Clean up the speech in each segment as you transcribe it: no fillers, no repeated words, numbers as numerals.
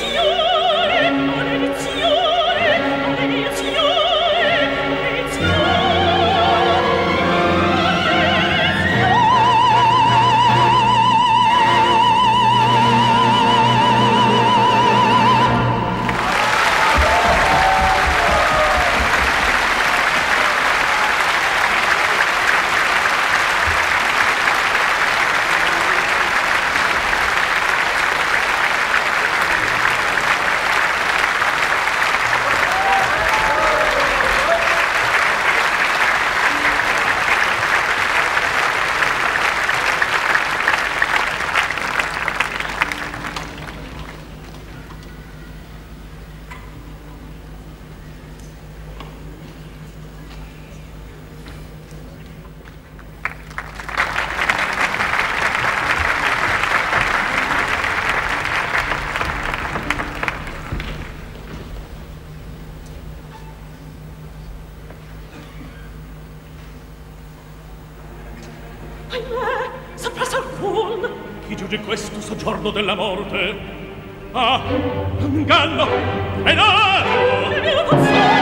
Soggiorno della morte. Ah, un inganno è nato. Il mio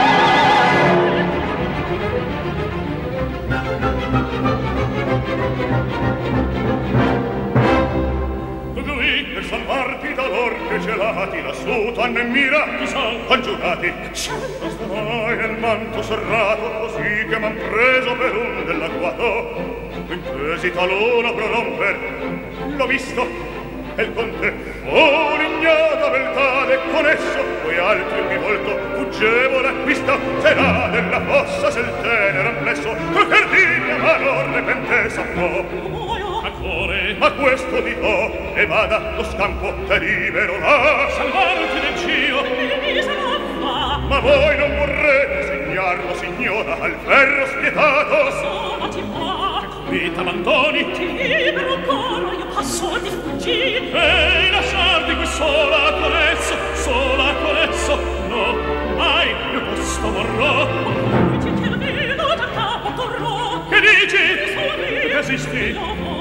lui per salvarti da lor che celati lassù t'hanno in mira, chi son congiurati. Starai nel manto serrato così che m'han preso per un dell'agguato. Intesi talona proromper, l'ho visto. E il conte fu l'ignata beltà e con esso poi altri mi volto fuggevo l'acquisto sarà della fossa se il tenero amplesso col cardine ma non repentesa no a cuore ma questo dirò e vada lo scampo te libero là salvarti del cio ma voi non vorrete segnarlo signora al ferro spietato sono ti fa qui t'abbandoni ti libero ancora io passo di fuggire ehi lasciarti qui sola con esso no mai io posto vorrò ti vedo da capo torrò che dici che esisti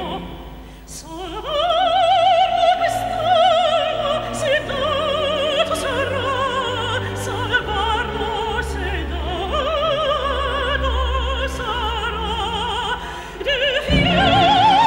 salvarlo quest'anno se dato sarà salvarlo se dato sarà del fiero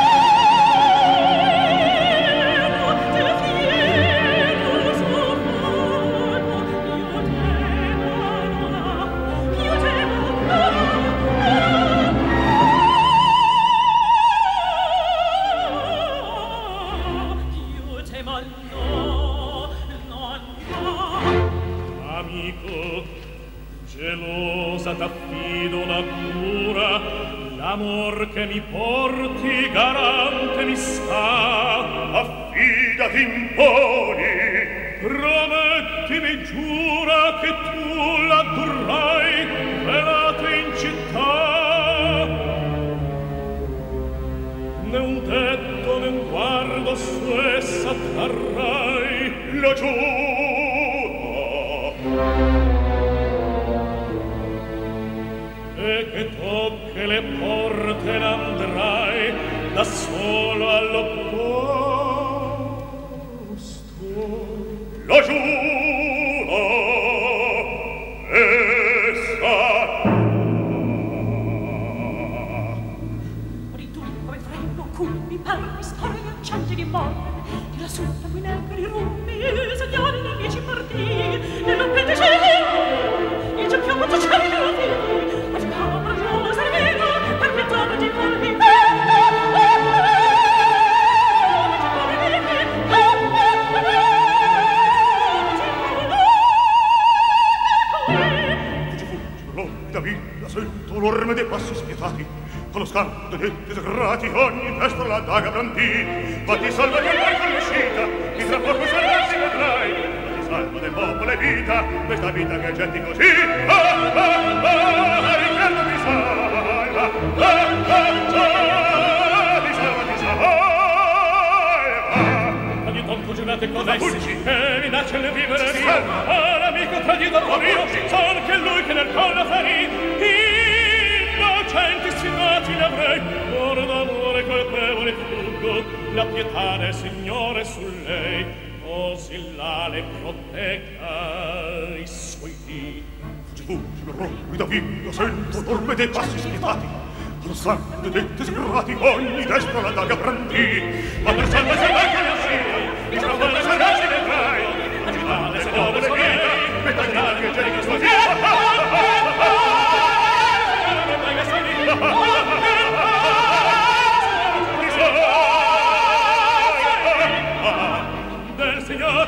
t'affido la cura l'amor che mi porti garante mi sta affidati imponi promettimi giura che tu la durrai velata in città né un detto né un guardo su essa trarrai lo giuro e che tocche le porte n'andrai da solo all'opposto lo giuro e sa ori tu come freddo culmi perdi stare gli accenti di morte di lassù da qui negri rumbi segnali nei miei partiti e non vede cielo il giacchiamo tu c'è il l'orme dei passi spietati con lo scatto dei disgrati ogni destra la daga brandì ma ti salva che vai con l'uscita ti tra poco salvarsi vedrai ma ti salva del popolo e vita questa vita che getti così Riccardo ti salva ti salva ogni tonco giurate con essi e minaccia le vivere via l'amico tradito mio son che lui che nel collo ferì innocenti signati l'avrei or d'amore colpevole fuggo la pietà del signore su lei così là le protegga i suoi dì. Fuggono rompi da via, sento torme dei passi spietati, con sangue dette sgrati, ogni destra la daga brandì. Ma per salve se vai che ne assi, mi trovo le sarrasi del gai, agitale se dove le viene, metà di nati e geni che sua del signor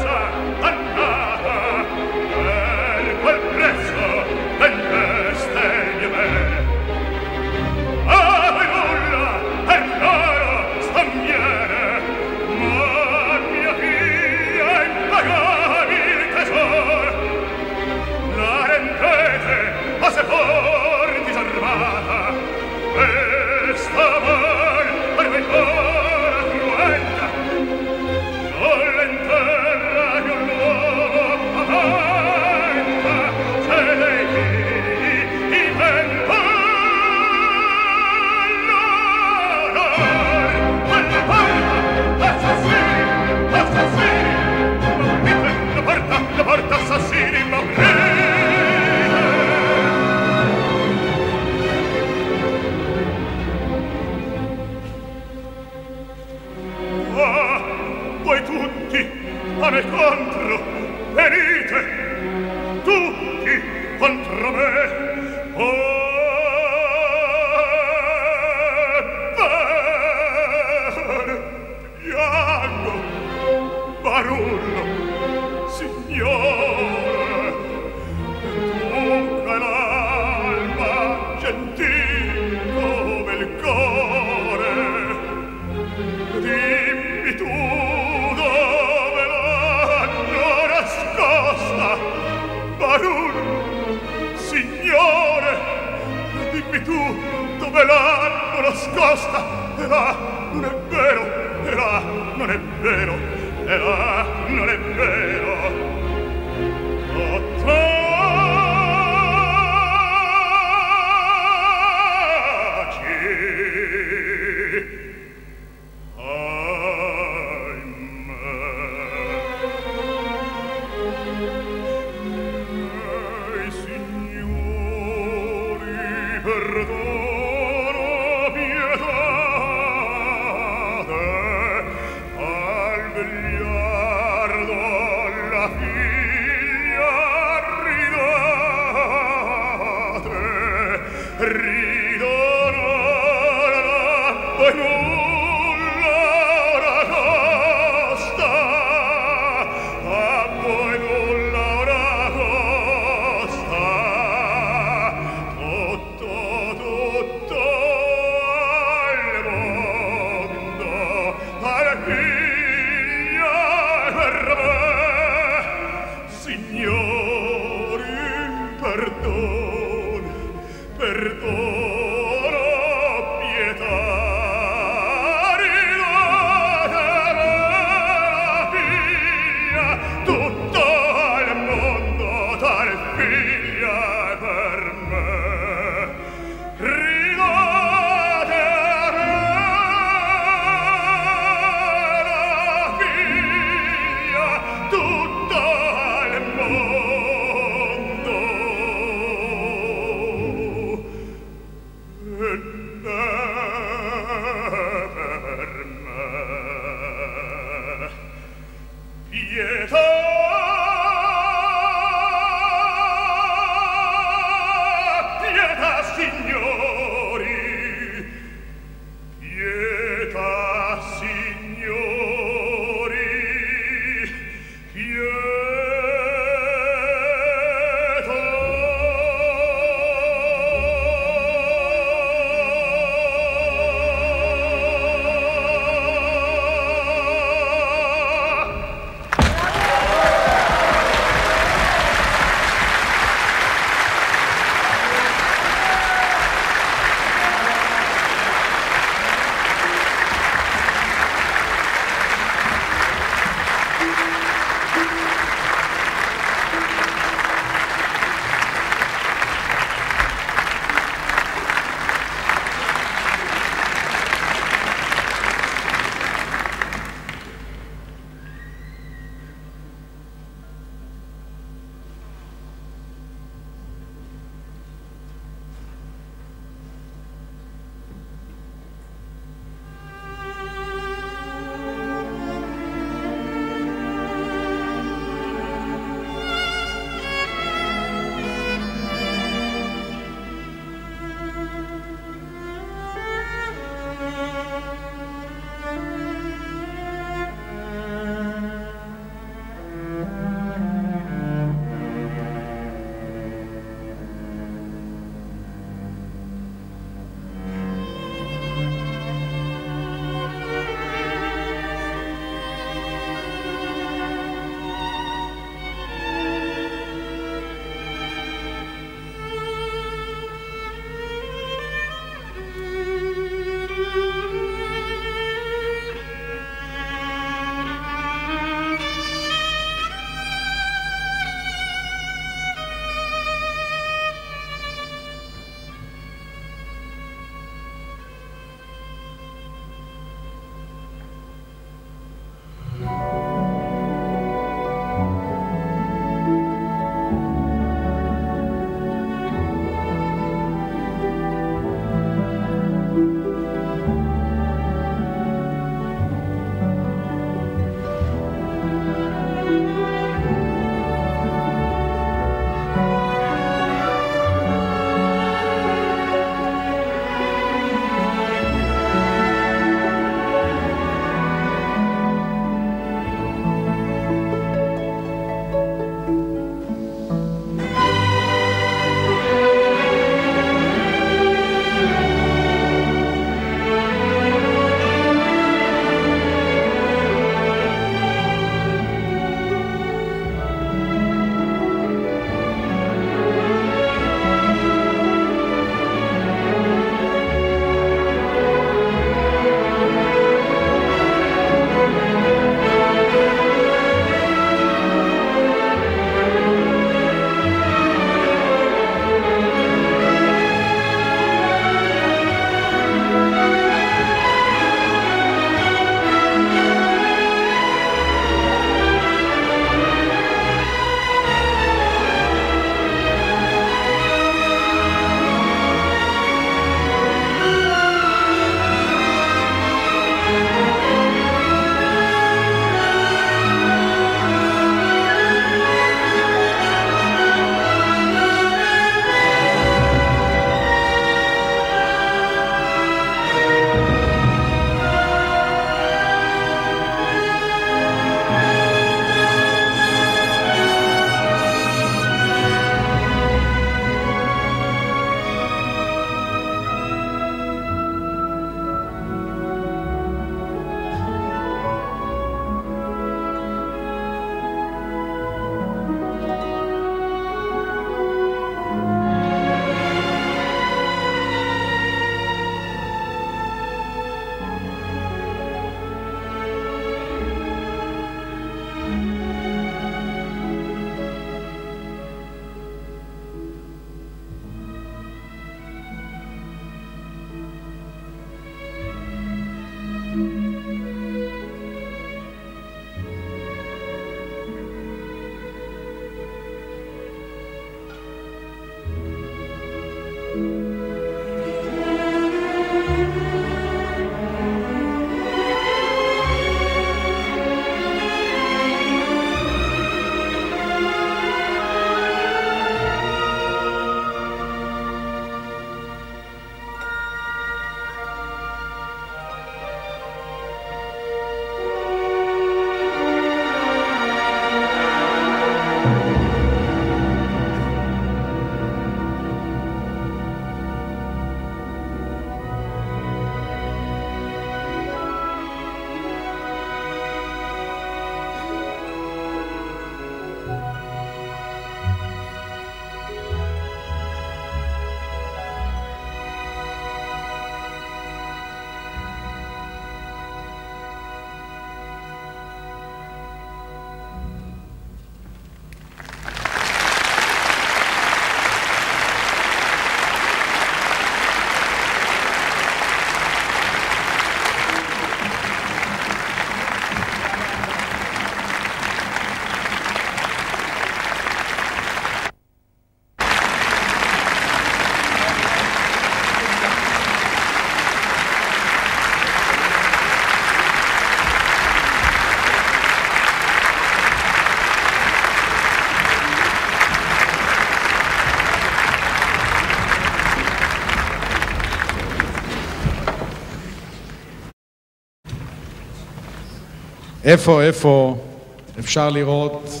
איפה אפשר לראות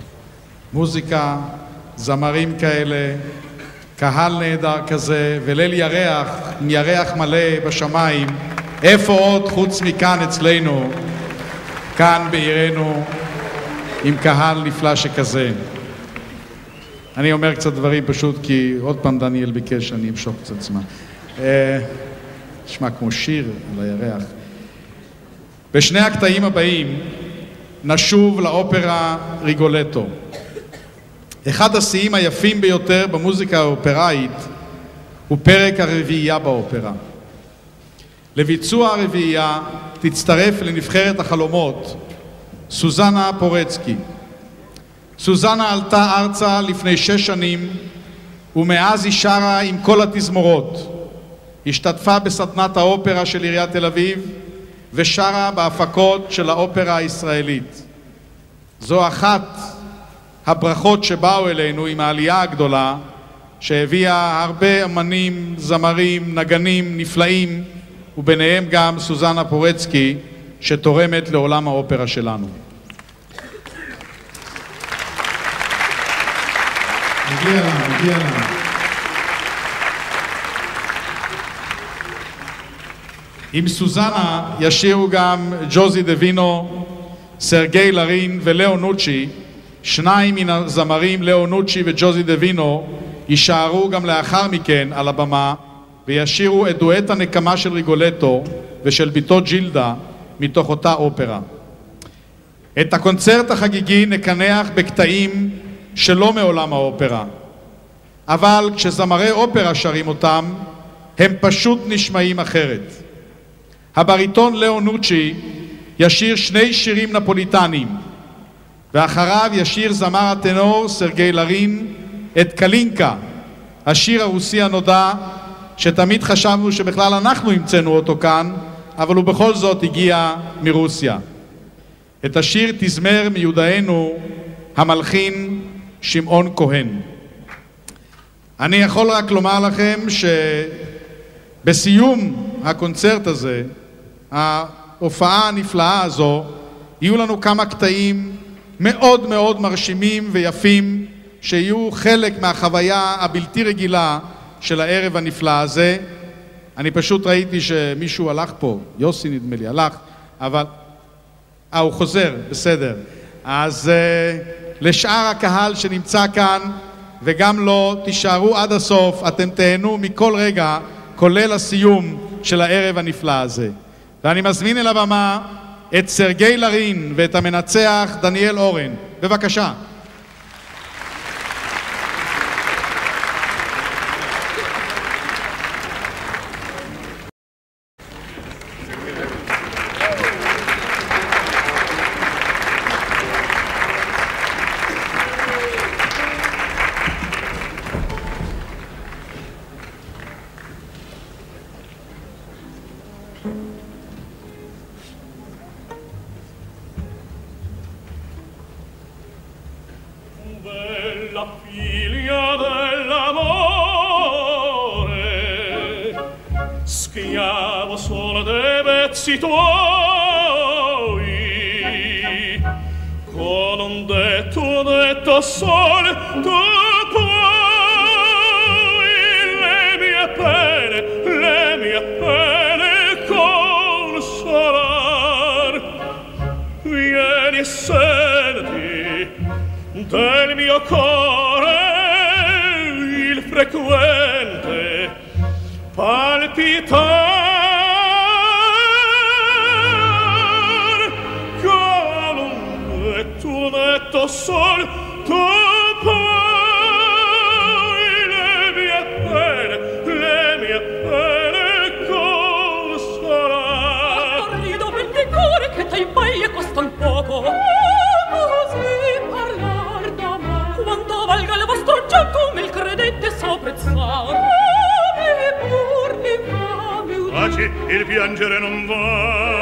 מוזיקה, זמרים כאלה, קהל נהדר כזה, וליל ירח, עם ירח מלא בשמיים, איפה עוד חוץ מכאן אצלנו, כאן בעירנו, עם קהל נפלא שכזה. אני אומר קצת דברים פשוט כי עוד פעם דניאל ביקש שאני אמשוך קצת זמן. נשמע כמו שיר על הירח. בשני הקטעים הבאים נשוב לאופרה ריגולטו. אחד השיאים היפים ביותר במוזיקה האופראית הוא פרק הרביעייה באופרה. לביצוע הרביעייה תצטרף לנבחרת החלומות סוזנה פורצקי. סוזנה עלתה ארצה לפני 6 שנים ומאז היא שרה עם כל התזמורות. השתתפה בסדנת האופרה של עיריית תל אביב ושרה בהפקות של האופרה הישראלית. זו אחת הברכות שבאו אלינו עם העלייה הגדולה שהביאה הרבה אמנים, זמרים, נגנים נפלאים וביניהם גם סוזנה פורצקי שתורמת לעולם האופרה שלנו. מגיע לנו. עם סוזנה ישירו גם ג'וזי דווינו, סרגי לרין ולאו נוצ'י. שניים מן הזמרים, לאו נוצ'י וג'וזי דווינו, יישארו גם לאחר מכן על הבמה וישירו את דואט הנקמה של ריגולטו ושל ביתו ג'ילדה מתוך אותה אופרה. את הקונצרט החגיגי נקנח בקטעים שלא מעולם האופרה, אבל כשזמרי אופרה שרים אותם הם פשוט נשמעים אחרת. הבריטון לאו נוצ'י ישיר 2 שירים נפוליטניים ואחריו ישיר זמר הטנור סרגי לרין את קלינקה, השיר הרוסי הנודע שתמיד חשבנו שבכלל אנחנו המצאנו אותו כאן, אבל הוא בכל זאת הגיע מרוסיה. את השיר תזמר מיודענו המלחין שמעון כהן. אני יכול רק לומר לכם שבסיום הקונצרט הזה, ההופעה הנפלאה הזו, יהיו לנו כמה קטעים מאוד מאוד מרשימים ויפים שיהיו חלק מהחוויה הבלתי רגילה של הערב הנפלא הזה. אני פשוט ראיתי שמישהו הלך פה, יוסי נדמה לי הלך, אבל הוא חוזר, בסדר. אז לשאר הקהל שנמצא כאן וגם לא, תישארו עד הסוף, אתם תהנו מכל רגע, כולל הסיום של הערב הנפלא הזה. ואני מזמין אל הבמה את סרגי לרין ואת המנצח דניאל אורן. בבקשה. figlia dell'amore, schiavo solo dei vezzi tuoi, con un detto sole tu puoi le mie pene consolar. Vieni e senti del mio cuore il frequente palpitar, con un detto sol tu puoi le mie pene consolar. Rido per te cuore che t'hai paglia costan poco, così parlar d'amor. Quanto valga il vostro gioco, me il credette sopprezzar. Pur di fame Taci, il piangere non va.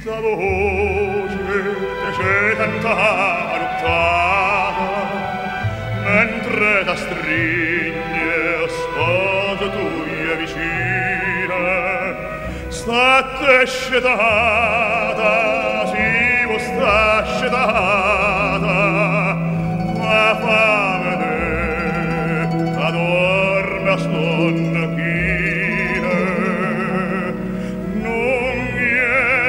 sta voce c'è tanta lontana, mentre da strigne sposo tue vicine, state scedata, si vuoi sta scedata, ma fa vedere, adorme a sonno chine, non mi è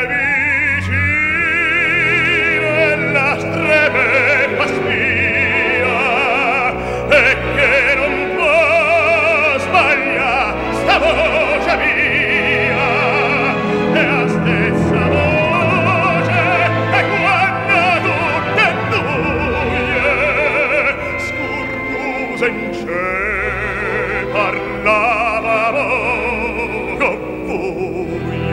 vicino e la streme fa spia, e che non può sbagliare sta voce mia, e la stessa voce è quando tutte e due scurruse in cielo parlavano con buie.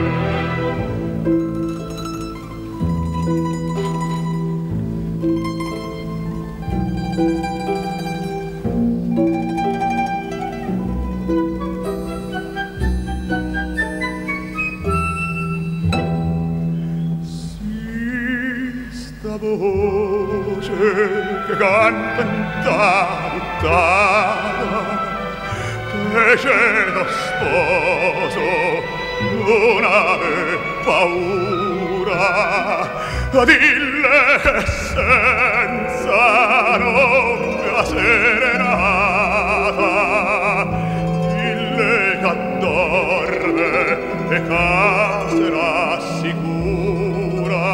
Sta voce che canta in lontana, fece lo sposo non ave paura, dille senza nobile serenata, dille che addorme e che rassicura,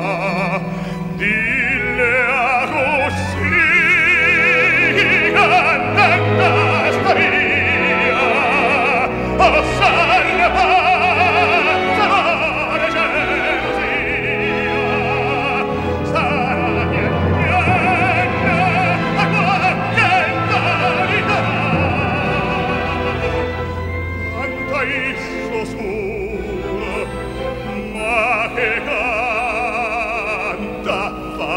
dille a così cantata sta via, o salva amore gelosia, sarà niente a qualche vanità, canta isso solo, ma che canta fa.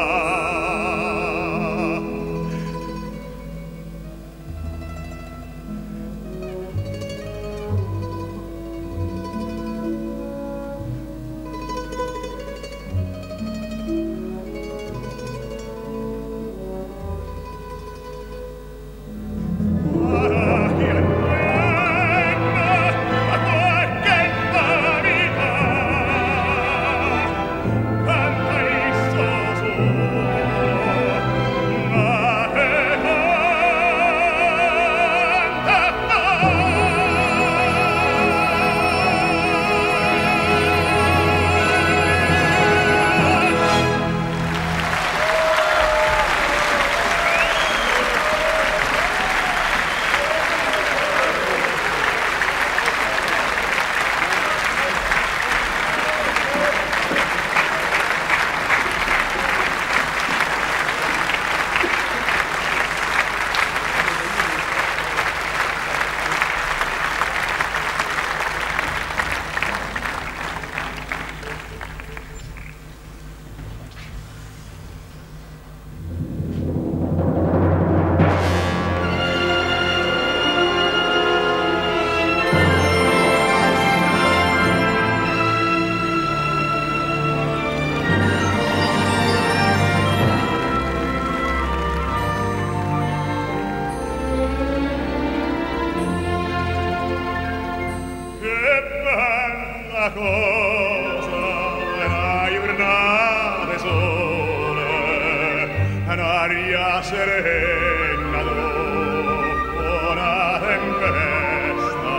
Cosa una giornata sola, un'aria serena dopo una tempesta,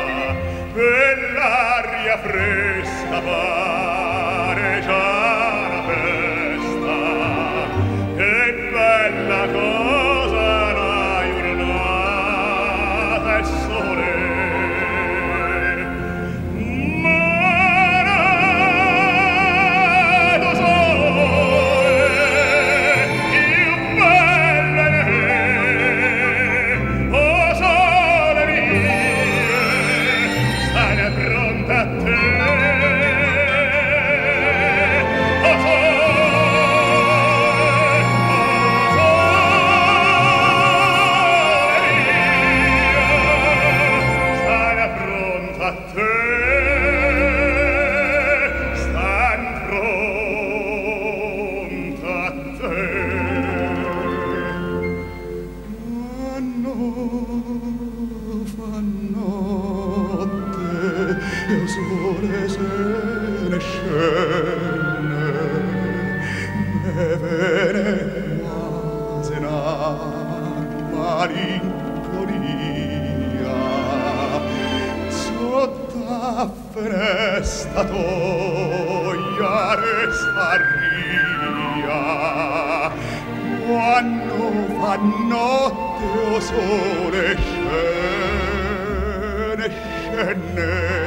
quell'aria fresca pare già una festa, che bella cosa una giornata e sole. Pronta a te prese scene me vene quasi una malinconia sotto finestra toia restaria quando fa notte o sole scene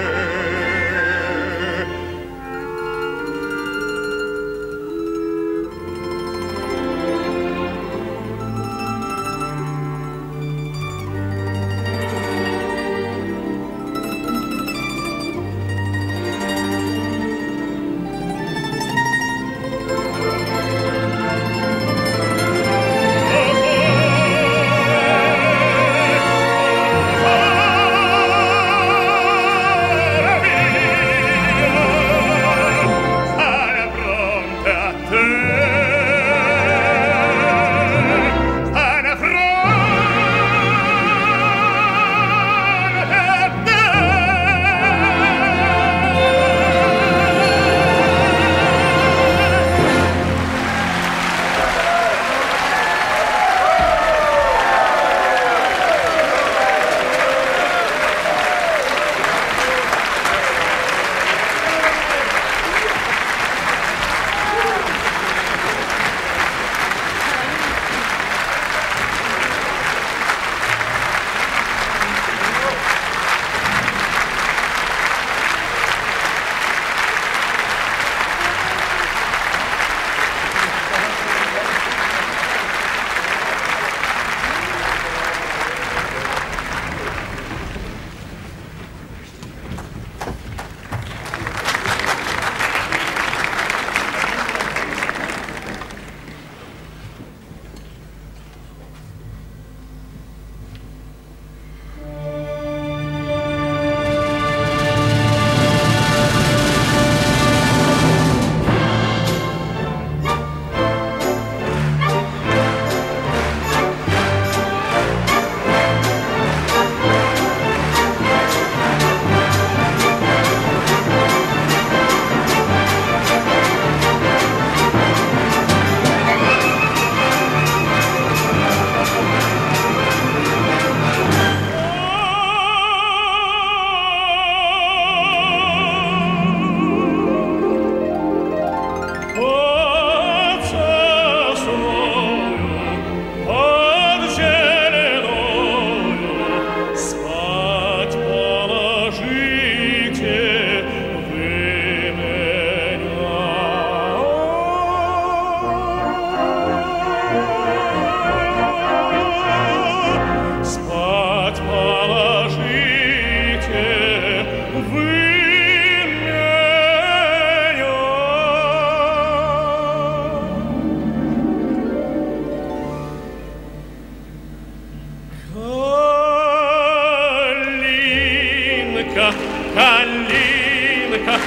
Калинка,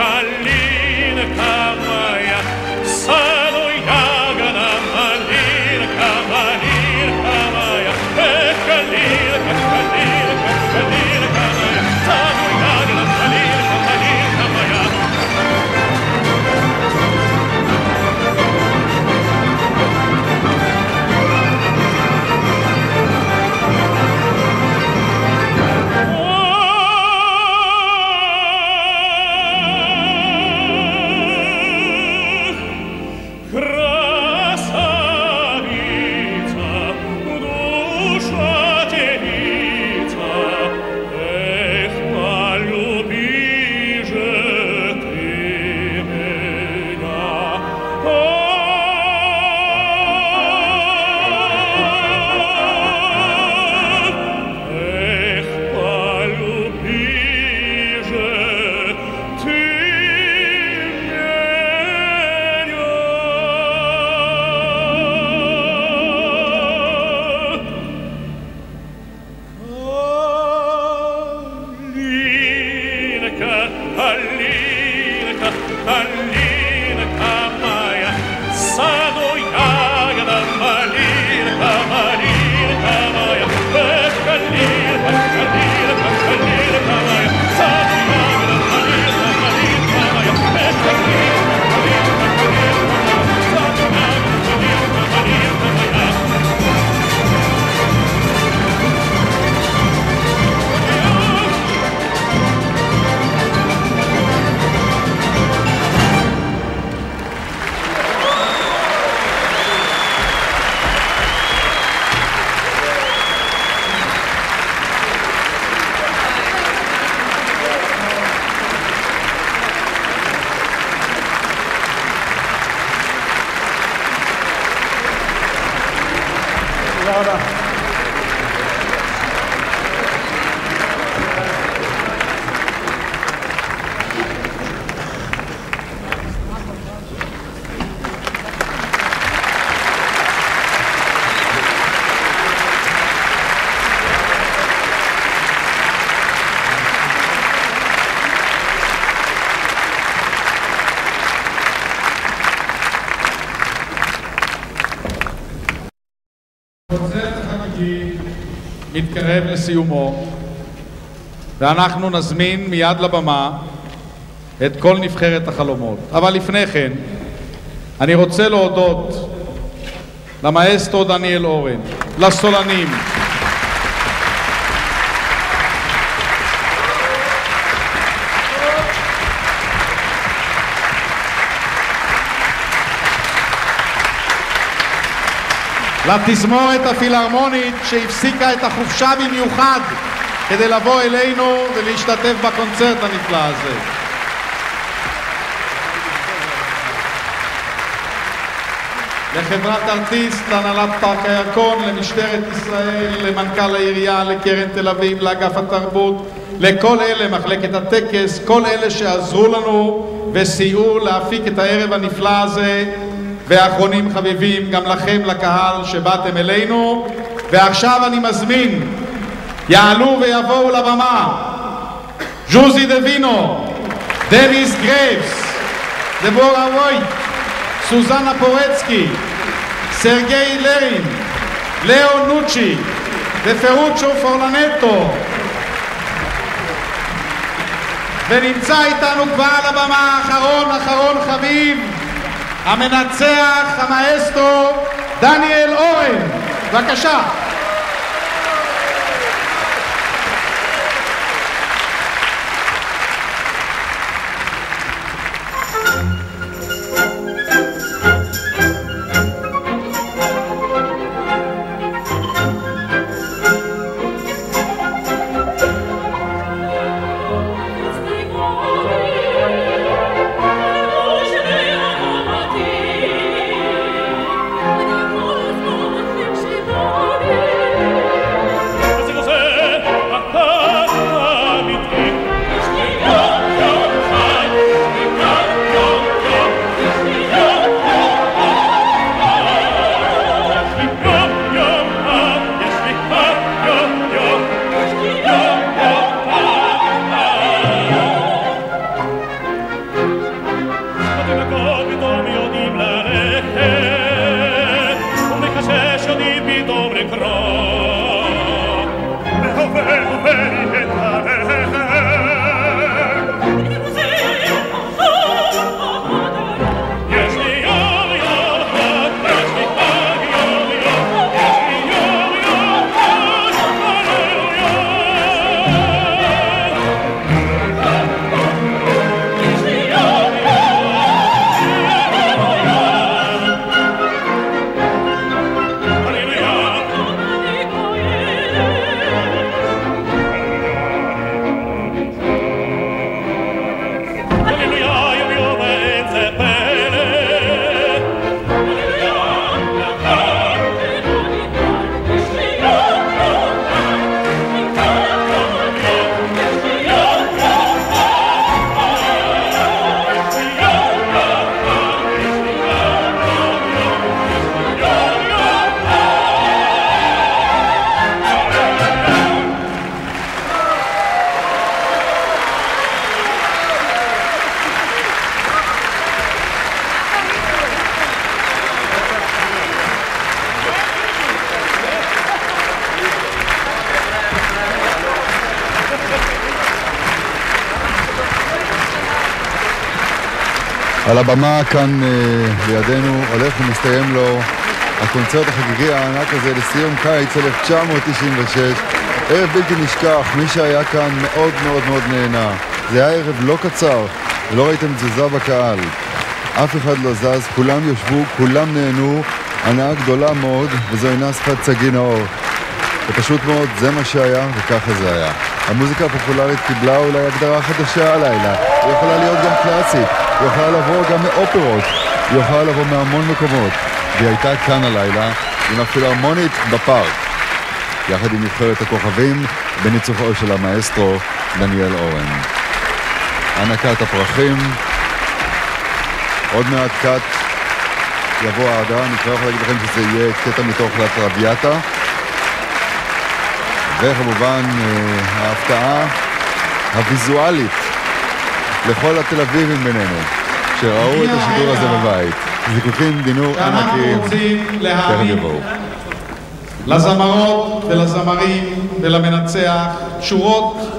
калинка моя, саду ягода, малинка, малинка моя, калинка, калинка, калинка моя, саду ягода, малинка, малинка моя. Калинка, калинка моя, саду ягода, малинка, малинка моя, калинка, калинка, калинка моя, саду ягода, малинка. רבה. מתקרב לסיומו, ואנחנו נזמין מיד לבמה את כל נבחרת החלומות. אבל לפני כן, אני רוצה להודות למאסטרו דניאל אורן, לסולנים, לתזמורת הפילהרמונית שהפסיקה את החופשה במיוחד כדי לבוא אלינו ולהשתתף בקונצרט הנפלא הזה. לחברת ארטיסט, להנהלת פארק הירקון, למשטרת ישראל, למנכ"ל העירייה, לקרן תל אביב, לאגף התרבות, לכל אלה, מחלקת הטקס, כל אלה שעזרו לנו וסייעו להפיק את הערב הנפלא הזה. ואחרונים חביבים, גם לכם, לקהל שבאתם אלינו. ועכשיו אני מזמין, יעלו ויבואו לבמה ז'וזי דווינו, דניס גרייבס, דבורה וויט, סוזנה פורצקי, סרגי לרין, לאו נוצ'י ופרוצ'ו פורלנטו. ונמצא איתנו כבר על הבמה אחרון חביב, המנצח, המאסטרו דניאל אורן. בבקשה. על הבמה כאן לידינו הולך ומסתיים לו הקונצרט החגיגי הענק הזה לסיום קיץ 1996. ערב בלתי נשכח, מי שהיה כאן מאוד מאוד מאוד נהנה. זה היה ערב לא קצר, ולא ראיתם תזוזה בקהל. אף אחד לא זז, כולם יושבו, כולם נהנו, הנאה גדולה מאוד, וזו אינה שפת סגי נאור. ופשוט מאוד, זה מה שהיה, וככה זה היה. המוזיקה הפופולרית קיבלה אולי הגדרה חדשה הלילה. היא יכולה להיות גם קלאסית, היא יכולה לבוא גם מאופרות, היא יכולה לבוא מהמון מקומות. והיא הייתה כאן הלילה, עם הפילהרמונית בפארק, יחד עם נבחרת הכוכבים בניצוחו של המאסטרו דניאל אורן. הענקת הפרחים, עוד מעט קאט יבוא האהדה, אני כבר יכול להגיד לכם שזה יהיה קטע מתוך לה טרוויאטה, וכמובן ההפתעה הוויזואלית לכל התל אביבים בינינו שראו את השידור הזה בבית. זיקוקים, דינור, ענקים, תכף יבואו. לזמרות ולזמרים ולמנצח שורות